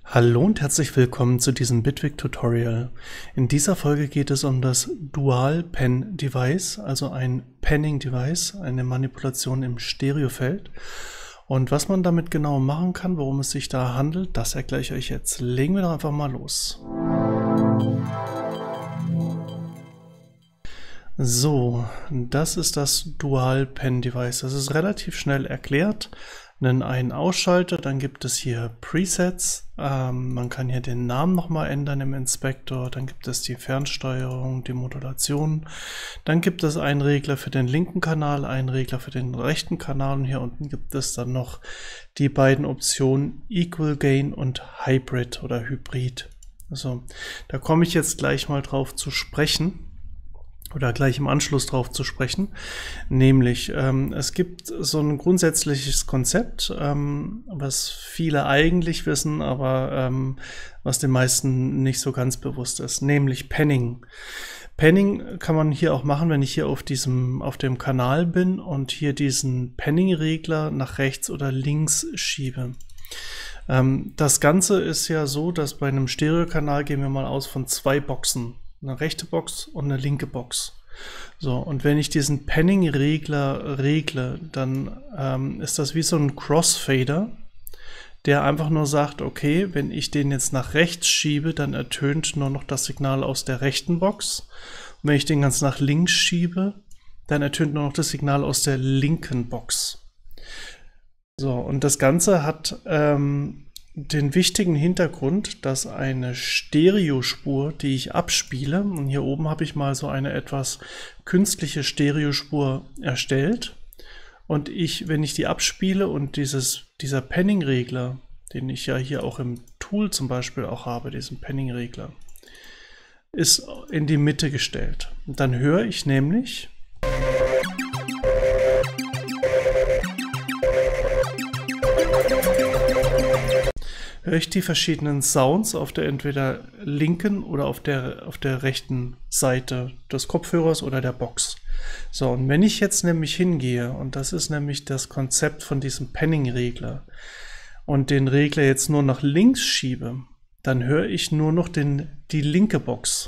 Hallo und herzlich willkommen zu diesem Bitwig Tutorial. In dieser Folge geht es um das Dual Pen Device, also ein Penning Device, eine Manipulation im Stereofeld. Und was man damit genau machen kann, worum es sich da handelt, das erkläre ich euch jetzt. Legen wir doch einfach mal los. So, das ist das Dual Pen Device. Das ist relativ schnell erklärt. Einen Ausschalter, dann gibt es hier Presets, man kann hier den Namen nochmal ändern im Inspektor, dann gibt es die Fernsteuerung, die Modulation, dann gibt es einen Regler für den linken Kanal, einen Regler für den rechten Kanal und hier unten gibt es dann noch die beiden Optionen Equal Gain und Hybrid oder Hybrid. Also, da komme ich jetzt gleich mal drauf zu sprechen. Oder gleich im Anschluss drauf zu sprechen, nämlich es gibt so ein grundsätzliches Konzept, was viele eigentlich wissen, aber was den meisten nicht so ganz bewusst ist, nämlich Penning. Penning kann man hier auch machen, wenn ich hier auf dem Kanal bin und hier diesen Penning-Regler nach rechts oder links schiebe. Das Ganze ist ja so, dass bei einem Stereokanal gehen wir mal aus von zwei Boxen. Eine rechte Box und eine linke Box. So, und wenn ich diesen Penning-Regler regle, dann ist das wie so ein Crossfader, der einfach nur sagt, okay, wenn ich den jetzt nach rechts schiebe, dann ertönt nur noch das Signal aus der rechten Box. Und wenn ich den ganz nach links schiebe, dann ertönt nur noch das Signal aus der linken Box. So, und das Ganze hat den wichtigen Hintergrund, dass eine Stereospur, die ich abspiele, und hier oben habe ich mal so eine etwas künstliche Stereospur erstellt, und wenn ich die abspiele und dieser Penning-Regler, den ich ja hier auch im Tool zum Beispiel auch habe, diesen Penning-Regler, ist in die Mitte gestellt. Und dann höre ich nämlich die verschiedenen Sounds auf der entweder linken oder auf der rechten Seite des Kopfhörers oder der Box. So, und wenn ich jetzt nämlich hingehe, und das ist nämlich das Konzept von diesem Penning-Regler, und den Regler jetzt nur nach links schiebe, dann höre ich nur noch die linke Box.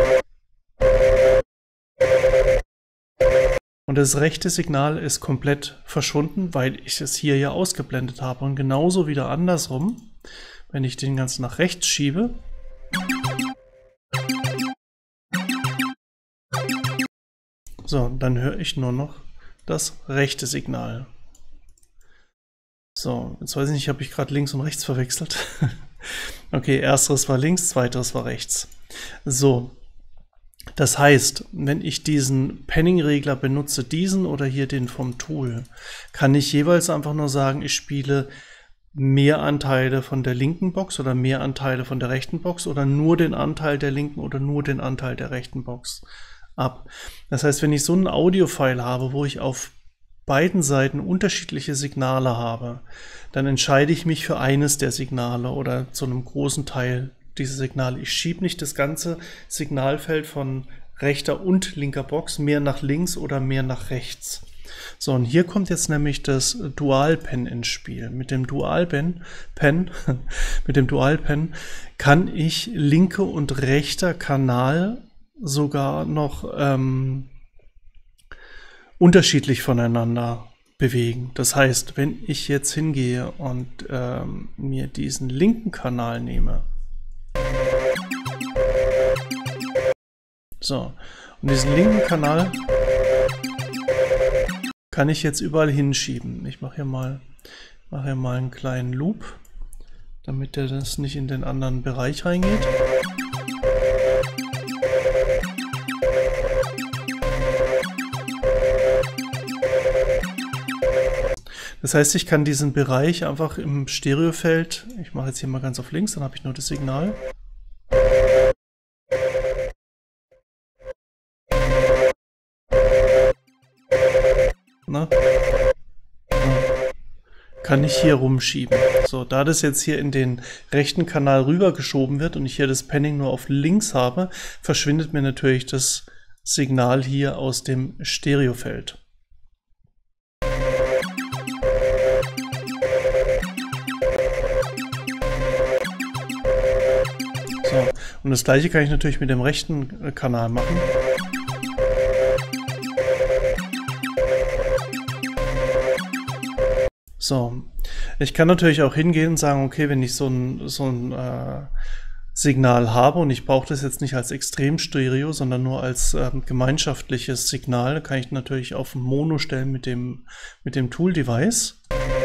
Und das rechte Signal ist komplett verschwunden, weil ich es hier ja ausgeblendet habe. Und genauso wieder andersrum, wenn ich den ganz nach rechts schiebe, so, dann höre ich nur noch das rechte Signal. So, jetzt weiß ich nicht, habe ich gerade links und rechts verwechselt. Okay, ersteres war links, zweiteres war rechts. So, das heißt, wenn ich diesen Penning-Regler benutze, diesen oder hier den vom Tool, kann ich jeweils einfach nur sagen, ich spiele mehr Anteile von der linken Box oder mehr Anteile von der rechten Box oder nur den Anteil der linken oder nur den Anteil der rechten Box ab. Das heißt, wenn ich so ein Audio-File habe, wo ich auf beiden Seiten unterschiedliche Signale habe, dann entscheide ich mich für eines der Signale oder zu einem großen Teil diese Signale. Ich schiebe nicht das ganze Signalfeld von rechter und linker Box mehr nach links oder mehr nach rechts. So, und hier kommt jetzt nämlich das Dual Pen ins Spiel. Mit dem Dual Pen kann ich linke und rechter Kanal sogar noch unterschiedlich voneinander bewegen. Das heißt, wenn ich jetzt hingehe und mir diesen linken Kanal nehme, so, und diesen linken Kanal kann ich jetzt überall hinschieben. Ich mache hier mal einen kleinen Loop, damit der das nicht in den anderen Bereich reingeht. Das heißt, ich kann diesen Bereich einfach im Stereofeld, ich mache jetzt hier mal ganz auf links, dann habe ich nur das Signal. Na? Kann ich hier rumschieben. So, da das jetzt hier in den rechten Kanal rüber geschoben wird und ich hier das Penning nur auf links habe, verschwindet mir natürlich das Signal hier aus dem Stereofeld. So, und das gleiche kann ich natürlich mit dem rechten Kanal machen. So, ich kann natürlich auch hingehen und sagen, okay, wenn ich so ein Signal habe und ich brauche das jetzt nicht als Extremstereo, sondern nur als gemeinschaftliches Signal, kann ich natürlich auf Mono stellen mit dem Tool-Device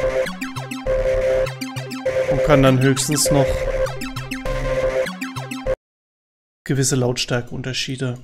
und kann dann höchstens noch gewisse Lautstärkeunterschiede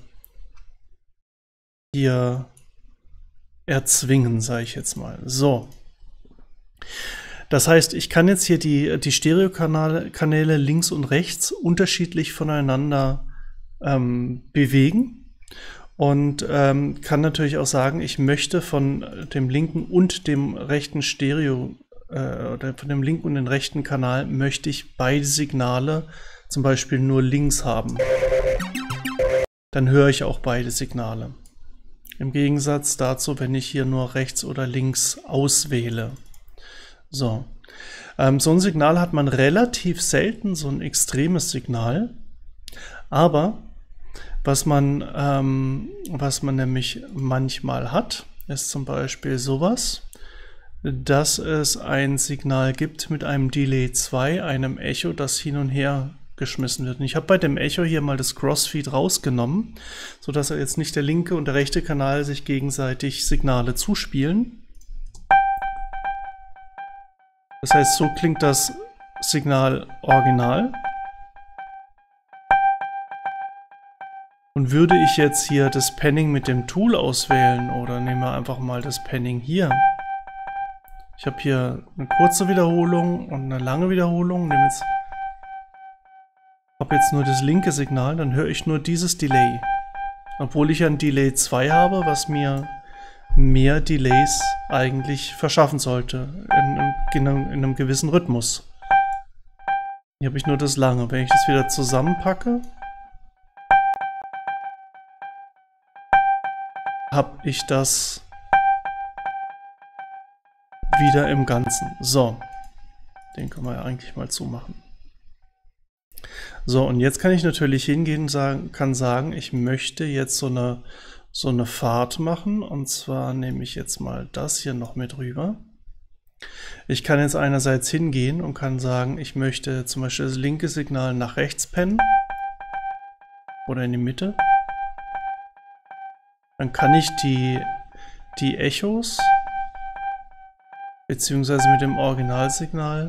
hier erzwingen, sage ich jetzt mal. So. Das heißt, ich kann jetzt hier die Stereokanäle links und rechts unterschiedlich voneinander bewegen und kann natürlich auch sagen, ich möchte von dem linken und dem rechten oder von dem linken und dem rechten Kanal möchte ich beide Signale zum Beispiel nur links haben. Dann höre ich auch beide Signale. Im Gegensatz dazu, wenn ich hier nur rechts oder links auswähle. So. So ein Signal hat man relativ selten, so ein extremes Signal. Aber was man nämlich manchmal hat, ist zum Beispiel sowas, dass es ein Signal gibt mit einem Delay 2, einem Echo, das hin und her geschmissen wird. Und ich habe bei dem Echo hier mal das Crossfeed rausgenommen, sodass jetzt nicht der linke und der rechte Kanal sich gegenseitig Signale zuspielen. Das heißt, so klingt das Signal original. Und würde ich jetzt hier das Panning mit dem Tool auswählen, oder nehmen wir einfach mal das Panning hier. Ich habe hier eine kurze Wiederholung und eine lange Wiederholung. Habe jetzt nur das linke Signal, dann höre ich nur dieses Delay. Obwohl ich ein Delay 2 habe, was mir mehr Delays eigentlich verschaffen sollte, in einem gewissen Rhythmus. Hier habe ich nur das lange. Wenn ich das wieder zusammenpacke, habe ich das wieder im Ganzen. So, den können wir ja eigentlich mal zumachen. So, und jetzt kann ich natürlich hingehen und kann sagen, ich möchte jetzt so eine Fahrt machen, und zwar nehme ich jetzt mal das hier noch mit rüber. Ich kann jetzt einerseits hingehen und kann sagen, ich möchte zum Beispiel das linke Signal nach rechts pennen oder in die Mitte. Dann kann ich die Echos beziehungsweise mit dem Originalsignal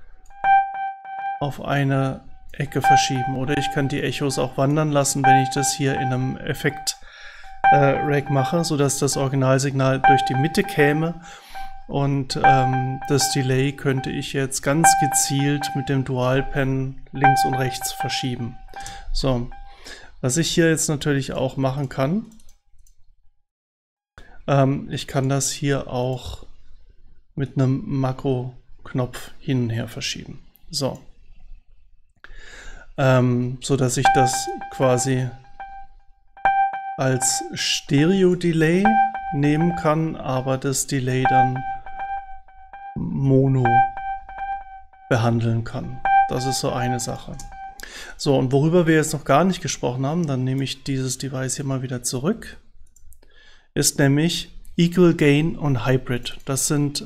auf eine Ecke verschieben, oder ich kann die Echos auch wandern lassen, wenn ich das hier in einem Effekt-Rack mache, sodass das Originalsignal durch die Mitte käme, und das Delay könnte ich jetzt ganz gezielt mit dem Dual-Pen links und rechts verschieben. So, was ich hier jetzt natürlich auch machen kann, ich kann das hier auch mit einem Makro-Knopf hin und her verschieben. So. So dass ich das quasi als Stereo-Delay nehmen kann, aber das Delay dann mono behandeln kann. Das ist so eine Sache. So, und worüber wir jetzt noch gar nicht gesprochen haben, dann nehme ich dieses Device hier mal wieder zurück, ist nämlich Equal Gain und Hybrid. Das sind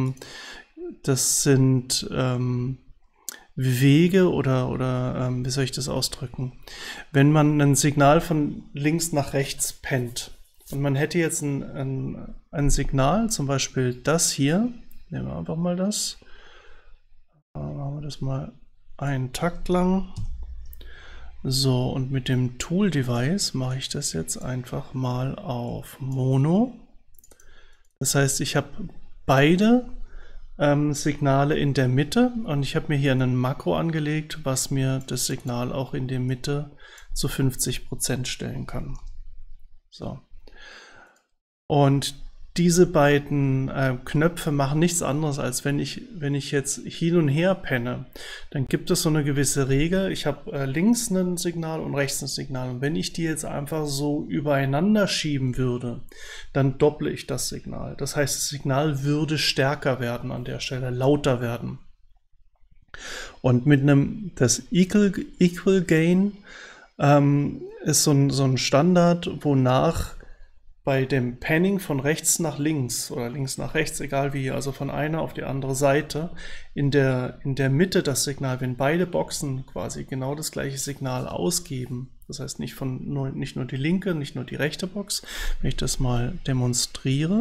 Wege oder wie soll ich das ausdrücken? Wenn man ein Signal von links nach rechts pennt und man hätte jetzt ein Signal, zum Beispiel das hier, nehmen wir einfach mal das, machen wir das mal einen Takt lang. So, und mit dem Tool-Device mache ich das jetzt einfach mal auf Mono. Das heißt, ich habe beide Signale in der Mitte, und ich habe mir hier einen Makro angelegt, was mir das Signal auch in der Mitte zu 50% stellen kann. So. Und diese beiden Knöpfe machen nichts anderes, als wenn ich jetzt hin und her penne, dann gibt es so eine gewisse Regel. Ich habe links ein Signal und rechts ein Signal, und wenn ich die jetzt einfach so übereinander schieben würde, dann dopple ich das Signal. Das heißt, das Signal würde stärker werden an der Stelle, lauter werden. Und mit das Equal Gain ist so ein Standard, wonach bei dem Panning von rechts nach links oder links nach rechts, egal wie, also von einer auf die andere Seite, in der Mitte das Signal, wenn beide Boxen quasi genau das gleiche Signal ausgeben, das heißt nicht nur die linke, nicht nur die rechte Box, wenn ich das mal demonstriere,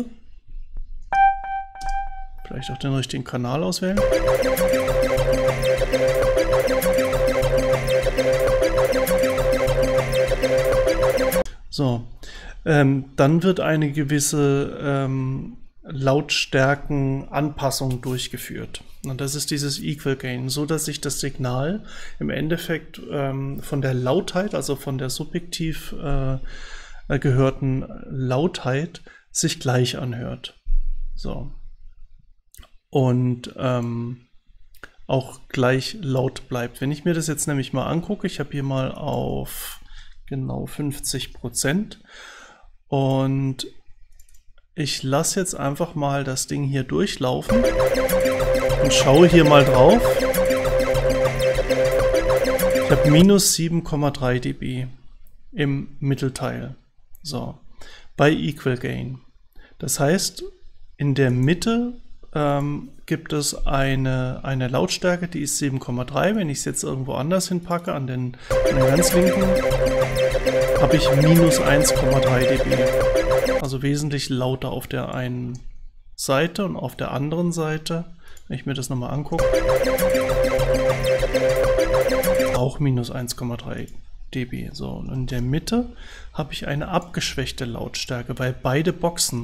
vielleicht auch den richtigen Kanal auswählen. So, dann wird eine gewisse Lautstärkenanpassung durchgeführt. Und das ist dieses Equal Gain, so dass sich das Signal im Endeffekt von der Lautheit, also von der subjektiv gehörten Lautheit, sich gleich anhört. So. Und auch gleich laut bleibt. Wenn ich mir das jetzt nämlich mal angucke, ich habe hier mal auf genau 50% und ich lasse jetzt einfach mal das Ding hier durchlaufen und schaue hier mal drauf. Ich habe minus 7,3 dB im Mittelteil. So, bei Equal Gain. Das heißt, in der Mitte gibt es eine Lautstärke, die ist 7,3. Wenn ich es jetzt irgendwo anders hinpacke, an den ganz linken, habe ich minus 1,3 dB. Also wesentlich lauter auf der einen Seite und auf der anderen Seite, wenn ich mir das nochmal angucke, auch minus 1,3 dB. So, und in der Mitte habe ich eine abgeschwächte Lautstärke, weil beide Boxen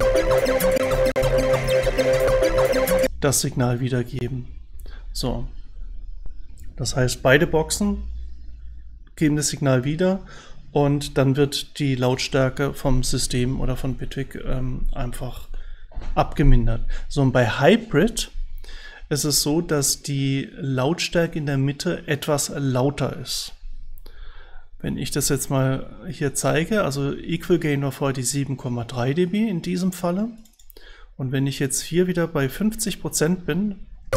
das Signal wiedergeben. So, das heißt, beide Boxen geben das Signal wieder und dann wird die Lautstärke vom System oder von Bitwig einfach abgemindert. So, und bei Hybrid ist es so, dass die Lautstärke in der Mitte etwas lauter ist. Wenn ich das jetzt mal hier zeige, also Equal Gain war vorher die 7,3 dB in diesem Falle. Und wenn ich jetzt hier wieder bei 50% bin,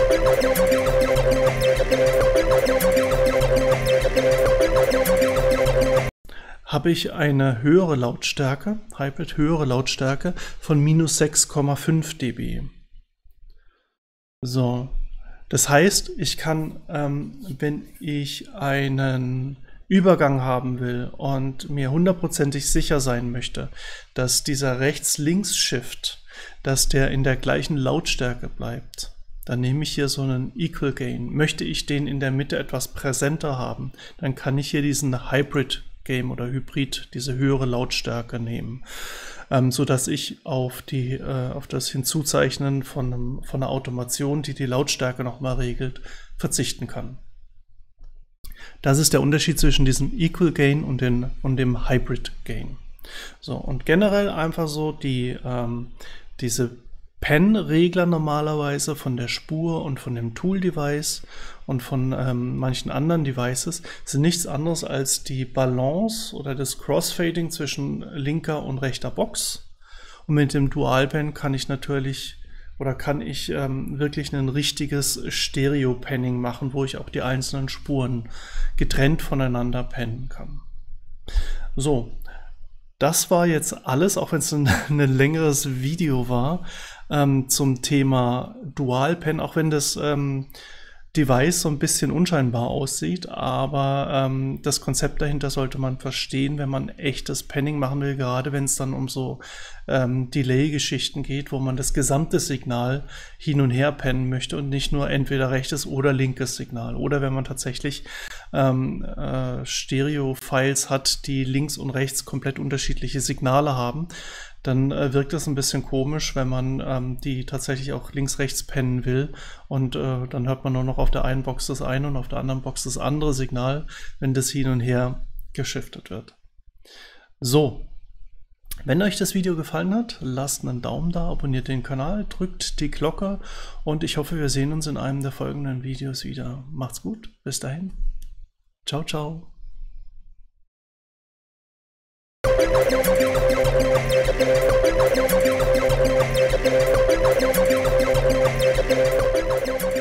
habe ich eine höhere Lautstärke, Hybrid höhere Lautstärke von minus 6,5 dB. So, das heißt, ich kann, wenn ich einen Übergang haben will und mir hundertprozentig sicher sein möchte, dass dieser Rechts-Links-Shift, dass der in der gleichen Lautstärke bleibt, dann nehme ich hier so einen Equal Gain. Möchte ich den in der Mitte etwas präsenter haben, dann kann ich hier diesen Hybrid Gain oder Hybrid, diese höhere Lautstärke nehmen, so dass ich auf das Hinzuzeichnen von einer Automation, die die Lautstärke nochmal regelt, verzichten kann. Das ist der Unterschied zwischen diesem Equal Gain und dem Hybrid Gain. So, und generell einfach so diese Pen-Regler normalerweise von der Spur und von dem Tool-Device und von manchen anderen Devices sind nichts anderes als die Balance oder das Crossfading zwischen linker und rechter Box. Und mit dem Dual-Pen kann ich natürlich wirklich ein richtiges Stereo-Panning machen, wo ich auch die einzelnen Spuren getrennt voneinander pennen kann. So, das war jetzt alles, auch wenn es ein längeres Video war, zum Thema Dual-Pen, auch wenn das Device so ein bisschen unscheinbar aussieht, aber das Konzept dahinter sollte man verstehen, wenn man echtes Panning machen will, gerade wenn es dann um so Delay-Geschichten geht, wo man das gesamte Signal hin und her pennen möchte und nicht nur entweder rechtes oder linkes Signal. Oder wenn man tatsächlich Stereo-Files hat, die links und rechts komplett unterschiedliche Signale haben, dann wirkt das ein bisschen komisch, wenn man die tatsächlich auch links-rechts pennen will und dann hört man nur noch auf der einen Box das eine und auf der anderen Box das andere Signal, wenn das hin und her geschiftet wird. So, wenn euch das Video gefallen hat, lasst einen Daumen da, abonniert den Kanal, drückt die Glocke und ich hoffe, wir sehen uns in einem der folgenden Videos wieder. Macht's gut, bis dahin. Ciao, ciao. Thank you.